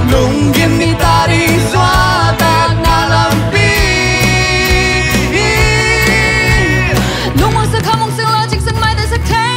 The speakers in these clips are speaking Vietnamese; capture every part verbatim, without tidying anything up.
lung gim mi tari xóa tak na lam pi lung mong sa kamong sa logic sa mai sa tay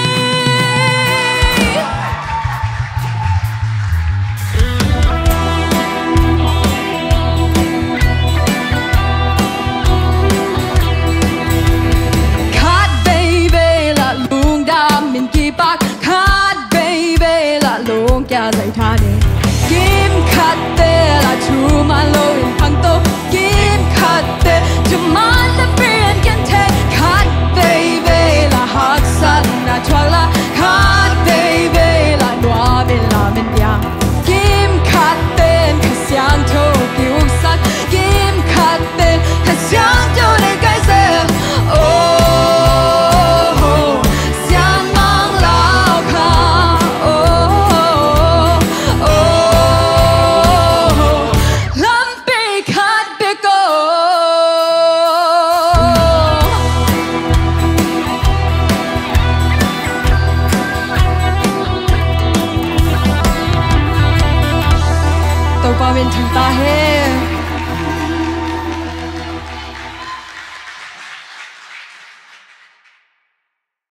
cut baby la lung dam min ki pak cut baby la lung kya lai tha ne kim cut te la chu ma lo in phang to kim cut te chu ma la brian can take cut baby la hot sun na chwa la cut baby la noa bin la min yang kim cut te ka xiang to kiu san kim cut te ka xiang to le kai se oh xiang mang lao kha oh oh lam pi cut pi go tàu qua bên thằng ta hết